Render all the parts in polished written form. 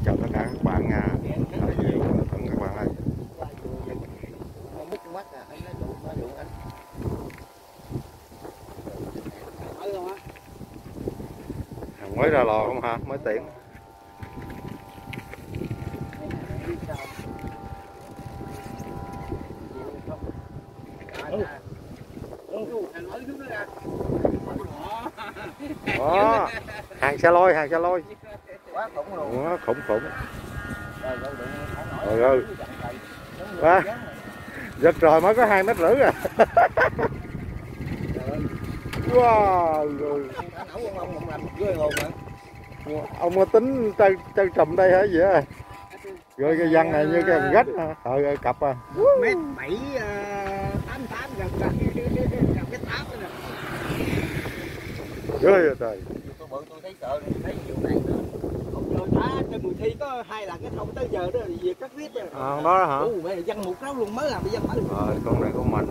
chào tất cả các bạn nha. Thân các bạn ơi. Hàng mới ra lò không hả? Mới tiện. Đó, hàng xe lôi, hàng xe lôi. Quá khủng luôn. Quá khủng. Trời ơi. Quá. Giật rồi mới có 2,5 mét à. Wow. Ông có tính chơi trùm đây hả vậy? Rồi cái văn này như cái hòn gách hả? Trời ơi cặp à. 1m788 gần cái 8 nữa nè. Trời ơi. Tôi thấy sợ thấy nhiều này nữa. Rồi đã trên mùi thi có 2 lần cái thông tới giờ đó là việc cắt viết rồi. Đó hả? Mày là dân một đó luôn mới làm dân mới. Rồi con này của mình.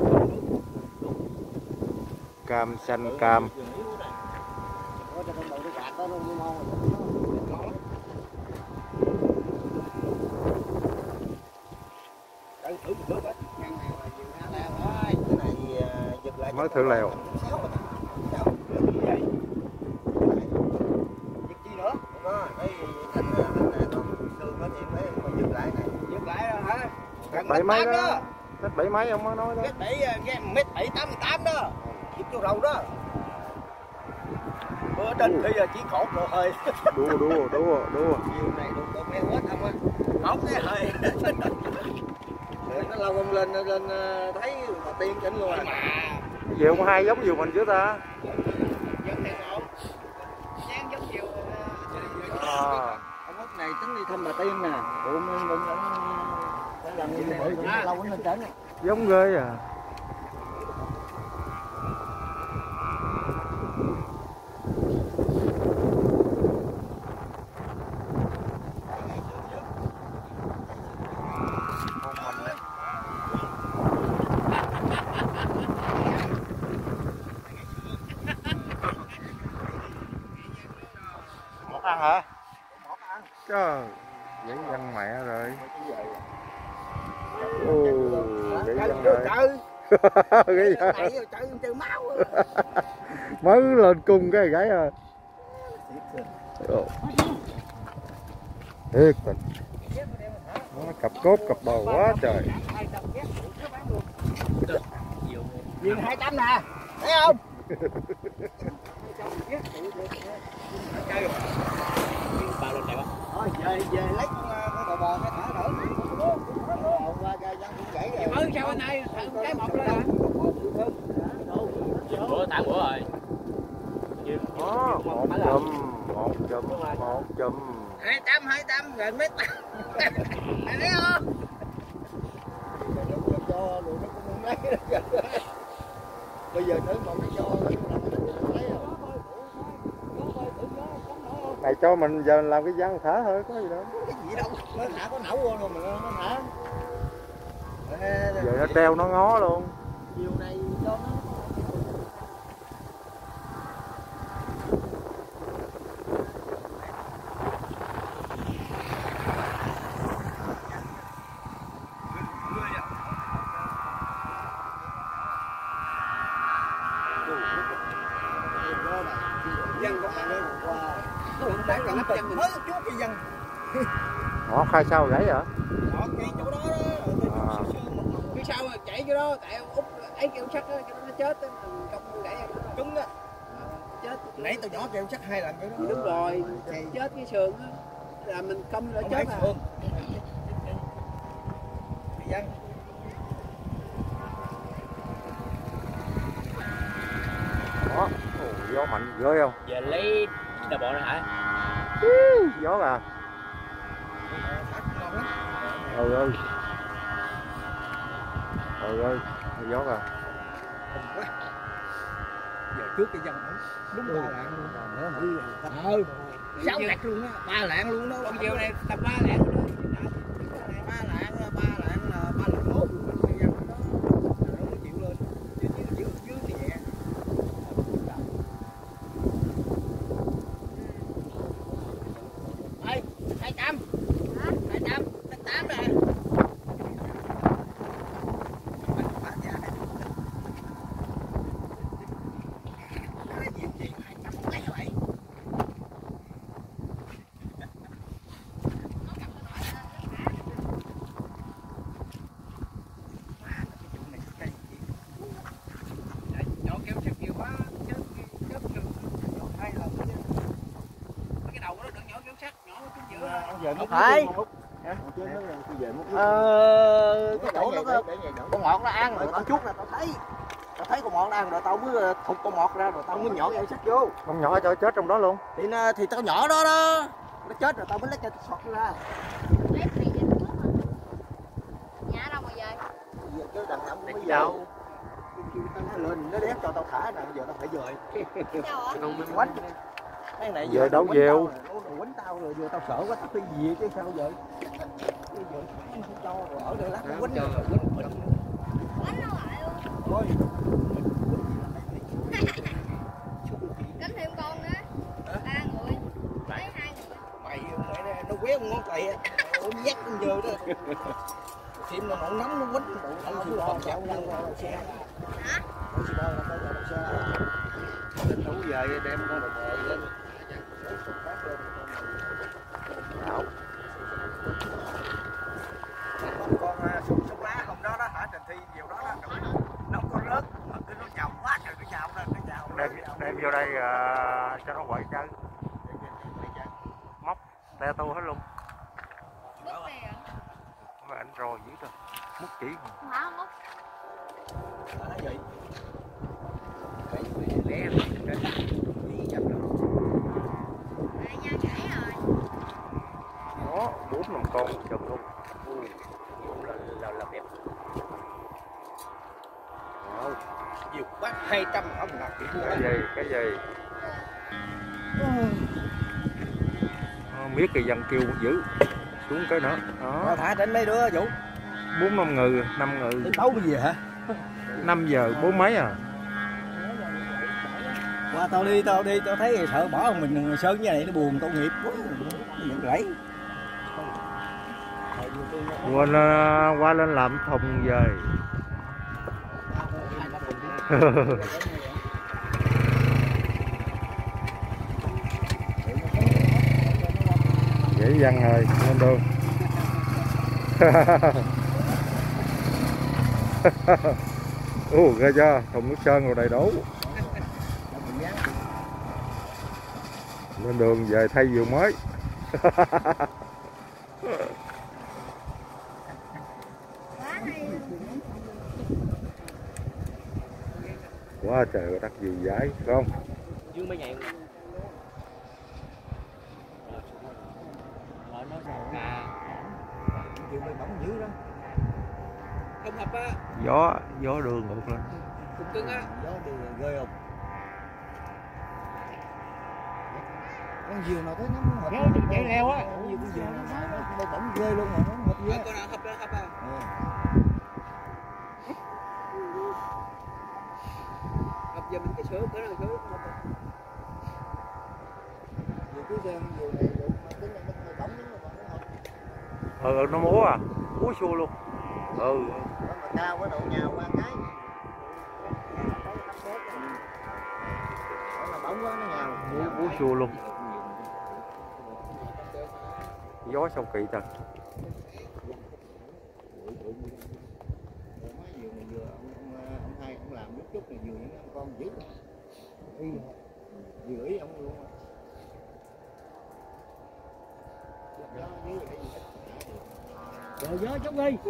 Cam xanh cam. Mới thử lèo. Bảy mấy đó. Cách 7 mấy ông mới nói đó. Cách 1m788 đó. Chiếc vô đầu đó. Bữa trên bây giờ chỉ cột rồi hơi. Đua. Chiều này đụng cột heo hết không á. Cột cái hơi. Nó lâu ông lên thấy mà tiên chỉnh luôn à. Cái gì ông hai giống nhiều mình chứ ta? Giống này không? Dáng giống nhiều. Ông Út này tính đi thăm bà Tiên nè. Bụng lâu lên trển. Giống ghê à. Một ăn hả? Trời, giấy văn mẹ rồi. Giấy văn rồi. Chơi máu. Mới lên cung cái gái à. Thiệt tình. Nó cặp cốt cặp bầu quá trời. Viên 200 nè. Thấy không? Bao lên đẹp không? Thôi về lấy con bò cái thả thử. Mới sao anh ơi, cái một lên hả? Bữa thả bữa rồi. Đó, một chùm. 200 gần mét. Mày thấy không? Bây giờ tới một cái do Này cho mình giờ làm cái văn thả thôi, có gì đâu. cái gì đâu, nó thả có nẩu vô rồi mà nó thả. Giờ nó treo nó ngó luôn. Chiều này cho nó dân có bạn ơi qua nó cũng bán là nắp dân mới chút cái dân Ngõ khai sao gãy hả? đó cái chỗ đó đó phía sau chạy cái đó tại ông Út ấy kêu sắt đó cho nó chết đó công gãy trúng đó chết nãy tao nhỏ kêu sắt 2 lần cái đó đúng rồi chết cái sườn đó là mình công là chết à dân Đó, gió mạnh ghê không? giờ lấy đà bộ ra hả? Gió à. Trời ơi. Gió à. Giờ trước cái dân đúng 3 lạng luôn. 6 lạng luôn á, 3 lạng luôn đó. Con chiều này tầm 3 lạng luôn đó. 3 lạng là 3 lạng 1. Nó chịu lên. Dưới thì nhẹ. Đây, 200. 200, 8 nè. Không phải. Cái chỗ đó con ngọt nó ăn rồi tao chút là tao thấy con ngọt nó ăn rồi tao mới thục con ngọt ra rồi tao mới nhỏ dây sắt vô. Con nhỏ cho chết trong đó luôn. Thì tao nhỏ đó đó. Nó chết rồi tao mới lấy cái sọt ra. Nhà đâu mà về? Chứ đằng nào mới về. Nó lên nó đét cho tao thả nè, giờ tao phải về. Đâu ạ? Quánh. Cái này Về đâu vèo. Nó quánh tao rồi giờ tao sợ quá tao phải về chứ sao giờ. Bây giờ không cho rồi ở đây lát nó quánh rồi quánh mình. Quánh đâu lại luôn. Thôi. Cánh thêm con nữa. 3 người. Lấy 2 người. Mày nó quét ngón tay á. Ôi nhát con dơ đó. Thêm nó nóng nóng nó quánh bộ tao cứ lo chậu đâu xe. Hả? Lên đủ về đem con đồ bè lên. Con súng lá hôm đó đó hả Trình Thi nhiều đó đó nó có rớt mà cứ nó nhào quá trời nó nhào lên nó nhào Đem vô đây cho nó quậy chơi. Móc te tu hết luôn. Múc này à? Mà anh rồi dữ rồi. Múc chỉ. Không hả múc? đó vậy lẹ đi chậm rồi À, nha chảy rồi. Đó, 4-5 con chùm luôn. là đẹp nhiều quá 200 không nào Cái gì biết cái dân kêu dữ xuống cái nữa đó. thả đến mấy đứa Vũ 4-5 người 5 người đến đâu gì hả 5 giờ 4 mấy à. qua tao đi tao thấy sợ bỏ mình sơn như này nó buồn tội nghiệp quá mình gãy quên qua lên làm thùng về. Dễ dăng rồi lên đường. Ghê chưa, thùng nước sơn rồi đầy đủ. Lên đường về thay giường mới. Quá trời đất gì giải không? Dương mấy ngày không hợp á gió đường ngược lên cũng cứng á gió đường ghê không con diều nào thấy nó hợp kéo chừng chạy leo á nhiều con diều nó bỗng ghê luôn mà nó hợp ghê con nào hợp à hợp giờ mình cái sữa cái nào sữa cứ xem diều này tính là nó bỗng nó múa à múa xua luôn mà cao quá độ nhào qua cái nó bỗng quá nó nhào múa xua luôn gió sao kỳ ta. Ông hai ông làm chút chút này vừa những con dữ vừa ý ông luôn rồi gió chút đi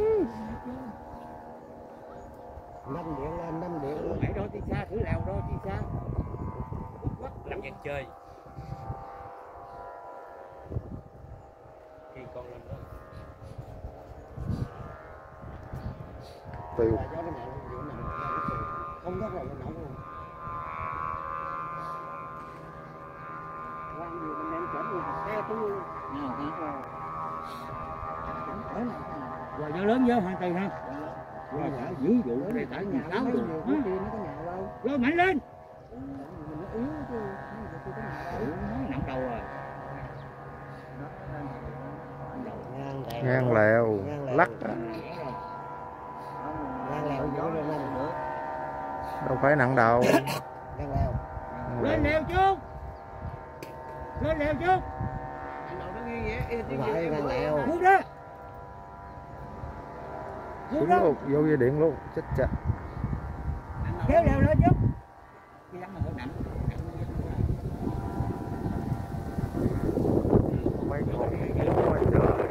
5 điện lên 5 điện luôn hãy đó đi xa thử leo đó đi xa làm dân chơi khi con lên đó Tiêu không có rồi nó nóng luôn quan gì mình đem chở luôn xe tôi luôn rồi gió lớn gió hoàn từ ha rồi đã giữ vụ đây tại nhà láo rồi gió mạnh lên nó nặng đầu rồi ngang lèo lắc ngang lèo vô lên nữa. đâu phải nặng đầu. Ngang lèo. Lên lèo trước. Lên lèo trước. Lại ngang lèo. Xuống đó. Xuống luôn, vô dây điện luôn, chết chà. Kéo lèo lên trước. Mấy con quá trời.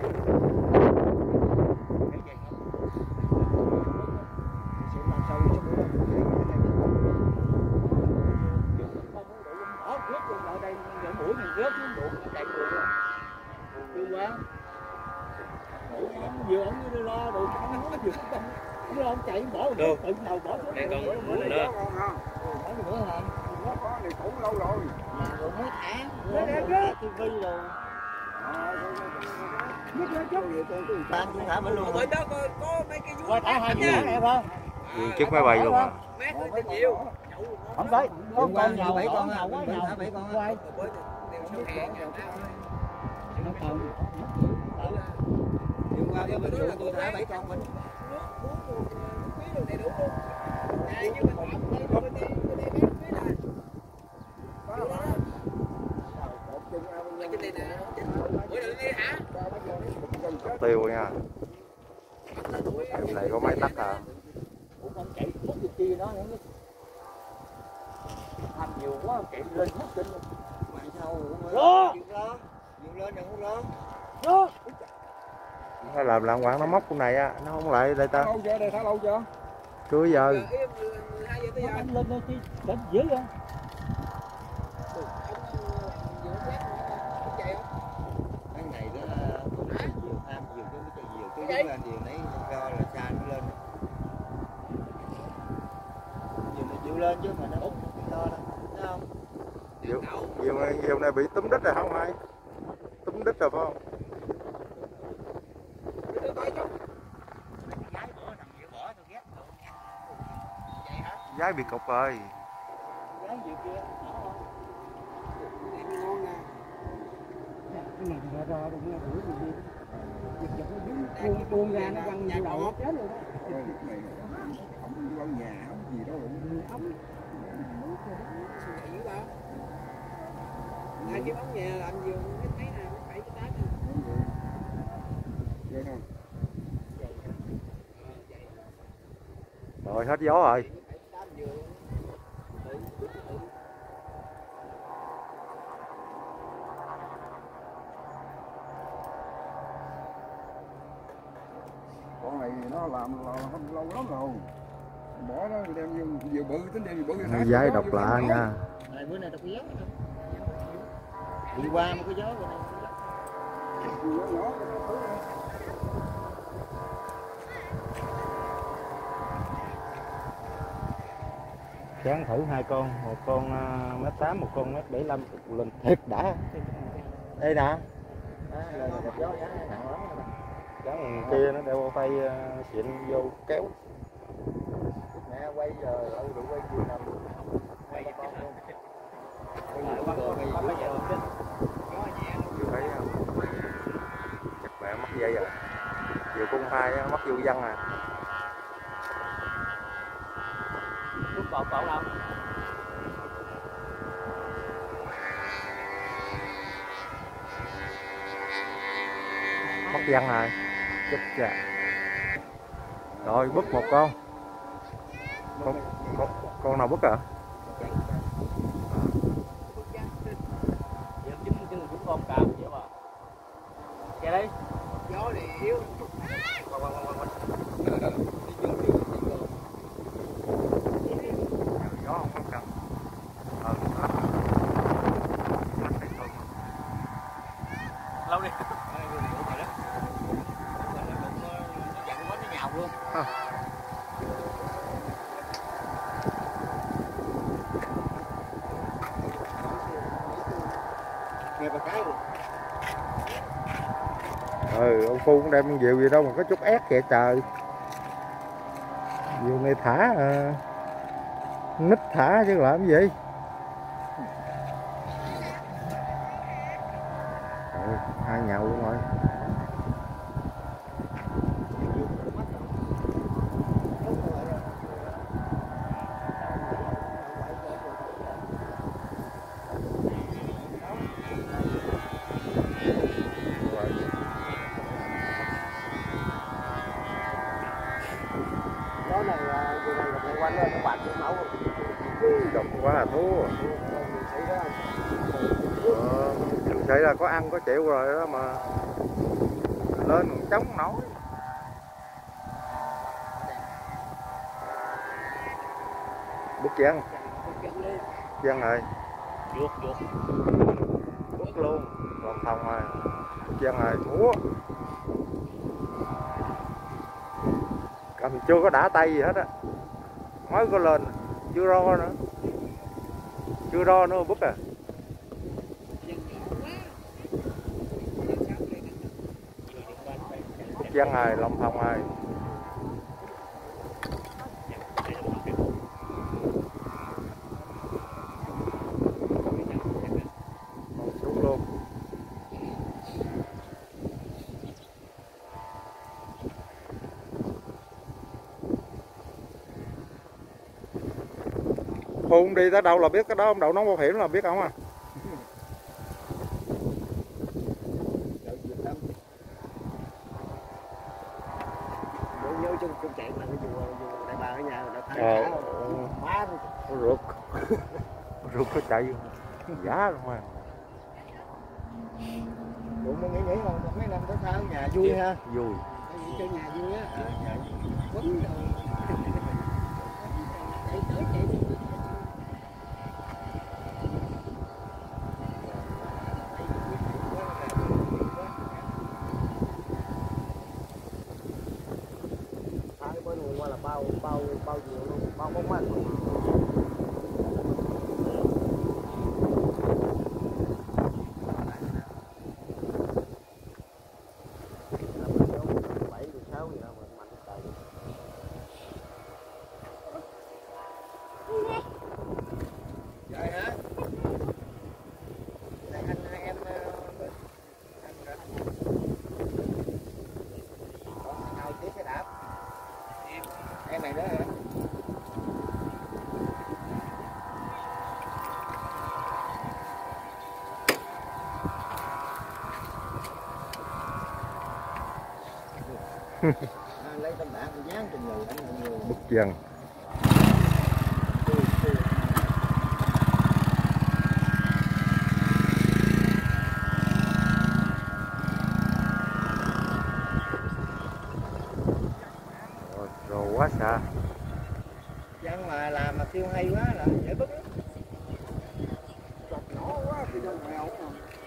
Vừa ông như lo đồ nó vừa không ông chạy bỏ được tự đầu bỏ xuống đây con nữa nữa hả nó có này cũ lâu rồi mà rồi mấy tháng nữa tivi rồi biết lên chút bạn cũng thả mình luôn rồi đó có mấy cái vui thả hai gì em không Chiếc máy bay luôn à. Không phải con nào bảy con nào quá nào bảy con quay nó còn nhưng qua cái mình tôi thả 7 con mình Tiêu nha. Này có máy tắt à. cũng không chạy mất cái kia đó nữa làm nhiều quá chạy lên mất trên luôn mày sao lo nhiều lên đừng lo lo Nó làm quán nó móc con này á, nó không lại đây ta. Lâu chưa đây thả lâu chưa? Chưa giờ. anh lên đây đi đến dữ không Cái này đó nhiều tham nhiều cái mới chạy nhiều cái đứng lên nhiều nấy do là xa nó lên. Nhiều mà chịu lên chứ mà nó út do đâu. Thấy không? Nhiều này bị túm đít rồi không ai? Túm đít rồi phải không? Giái bị cục rồi. cái gì kia cái này ra ra đừng nghe đuổi gì giật nó buông ra nó quăng vào đầu nó chết luôn đó Không có nhà không gì đâu ống ai kiếm ống nhà làm gì cái thấy nào cũng phải cái tát vậy không? Rồi hết gió rồi. Con này nó làm không lâu lắm rồi. Bỏ nó đem vừa bự tính đem vừa bự. Giái độc lạ nha. này bữa nay đâu có gió đi qua mà có gió rồi này Chán thử hai con, một con 1m8, một con 1m75 lên thiệt đã. Đây nè. Cái kia nó đeo tay xịn vô kéo. Nè quay giờ lâu đủ quay chưa nằm. Quay con luôn. Vừa thấy chắc mẹ mất dây rồi. Vừa con hai mất vô dân à. lúc cột đâu Mất dân rồi. Chết chà. Rồi bứt một con. Con nào bứt à? cũng con cào vậy mà kìa đây gió thì yếu Gió không có cần. lâu đi nhào luôn Nghe bà cái luôn. Ông Phu cũng đem diều gì đâu mà có chút ép kìa trời. Diều này thả nít thả chứ làm gì. Hai nhậu luôn rồi. ăn có chịu rồi đó mà lên còn chống nổi. Bút chân chân rồi vuốt bút luôn còn phòng rồi bút chân rồi múa cầm chưa có đả tay gì hết á, mới có lên chưa ro nữa, chưa ro nữa bút à. Bút chân rồi lòng phòng rồi xuống luôn. Phun đi tới đâu là biết cái đó, ông đậu nón bảo hiểm là biết không à. vô chung chạy mà cái dù đại bàng ở nhà đã thắng má Rượt rượt có chạy giá luôn mà. đủ mới nghĩ không mấy năm tới sao nhà vui ha, Vui chơi nhà vui á. Bên nguồn qua là bao nhiều luôn, bao bóng mát luôn. Vậy hả? Này anh hai em nào tiếp cái đạp em này đó hả? Lấy tấm đạn dán trên người anh nhiều bút chân. Rồi quá xa. Dân mà làm mà kêu hay quá là dễ bứt lắm. Chọc nhỏ quá thì đâu mèo mà.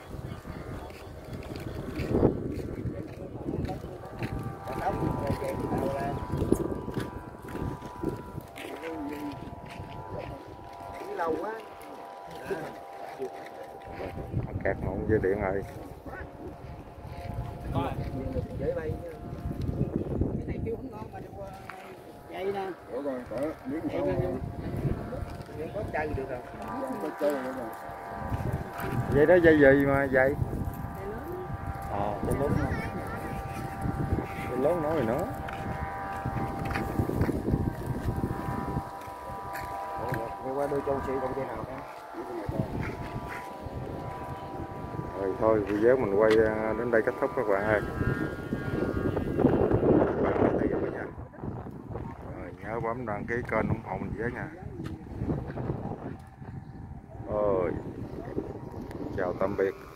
Đóng rồi chạy đầu ra. Chạy lâu quá. Kẹt một dây điện rồi. Dễ bay chứ. Cái này kêu không ngon mà đâu dây nè. Ủa rồi, có miếng Dây sao bên không? nhưng có chơi được rồi. Có chơi nữa rồi. Dây đó dây gì mà dây? Dây lớn. Dây lớn nói rồi nữa. Đi qua đôi châu sĩ còn dây nào không? Rồi thôi video mình quay đến đây kết thúc các bạn ơi. Các bạn thấy rồi nha. Rồi nhớ bấm đăng ký kênh ủng hộ mình với nha. Rồi chào tạm biệt.